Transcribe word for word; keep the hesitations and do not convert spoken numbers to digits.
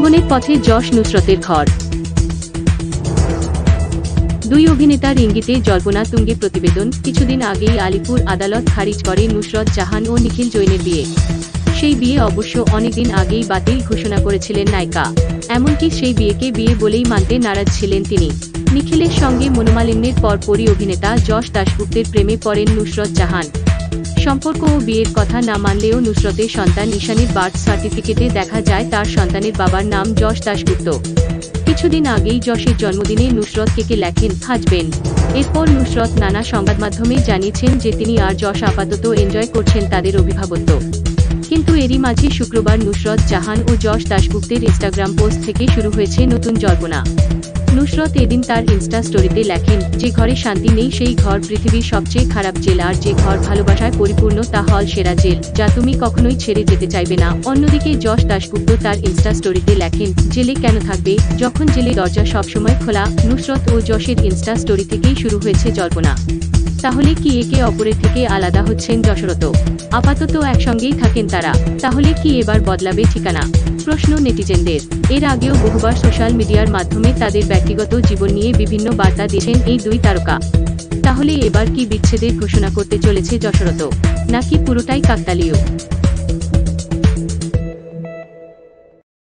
ভুবনের পথে যশ নুসরতের ঘর। দুই অভিনেতার ইঙ্গিতে জল্পনা তুঙ্গে প্রতিবেদন। কিছুদিন আগেই আলিপুর আদালত খারিজ করে নুসরত জাহান ও নিখিল জৈনের বিয়ে। সেই বিয়ে অবশ্য অনেকদিন আগেই বাতিল ঘোষণা করেছিলেন নায়িকা। এমনকি সেই বিয়েকে বিয়ে বলেই মানতে নারাজ ছিলেন তিনি। নিখিলের সঙ্গে মনোমালিন্যের পরপরই অভিনেতা যশ দাশগুপ্তের প্রেমে পড়েন নুসরত জাহান। সম্পর্ক ও বিয়ের কথা না মানলেও নুসরতের সন্তান ঈশানীর বার্থ সার্টিফিকেটে দেখা যায় তার সন্তানের বাবার নাম যশ দাশগুপ্ত। কিছুদিন আগেই যশের জন্মদিনে নুসরত কেকে লেখেন হাজবেন্ড। এরপর নুসরত নানা সংবাদমাধ্যমে জানিয়েছেন যে তিনি আর যশ আপাতত এনজয় করছেন তাদের অভিভাবকত্ব। কিন্তু এরই মাঝে শুক্রবার নুসরত জাহান ও যশ দাশগুপ্তের ইনস্টাগ্রাম পোস্ট থেকে শুরু হয়েছে নতুন জল্পনা। নুসরত এদিন তার ইনস্টা স্টোরিতে লেখেন, যে ঘরে শান্তি নেই সেই ঘর পৃথিবীর সবচেয়ে খারাপ জেল, আর যে ঘর ভালোবাসায় পরিপূর্ণ তা হল সেরা জেল, যা তুমি কখনোই ছেড়ে যেতে চাইবে না। অন্যদিকে যশ দাশগুপ্ত তার ইনস্টা স্টোরিতে লেখেন, জেলে কেন থাকবে যখন জেলে দরজা সবসময় খোলা। নুসরত ও যশের ইনস্টা স্টোরি থেকেই শুরু হয়েছে জল্পনা। তাহলে কি একে অপরের থেকে আলাদা হচ্ছেন যশরত? আপাতত একসঙ্গেই থাকেন তারা, তাহলে কি এবার বদলাবে ঠিকানা? প্রশ্ন নেটিজেনদের। এর আগেও বহুবার সোশ্যাল মিডিয়ার মাধ্যমে তাদের ব্যক্তিগত জীবন নিয়ে বিভিন্ন বার্তা দিয়েছেন এই দুই তারকা। তাহলে এবার কি বিচ্ছেদের ঘোষণা করতে চলেছে যশরত, নাকি পুরোটাই কাকতালীয়?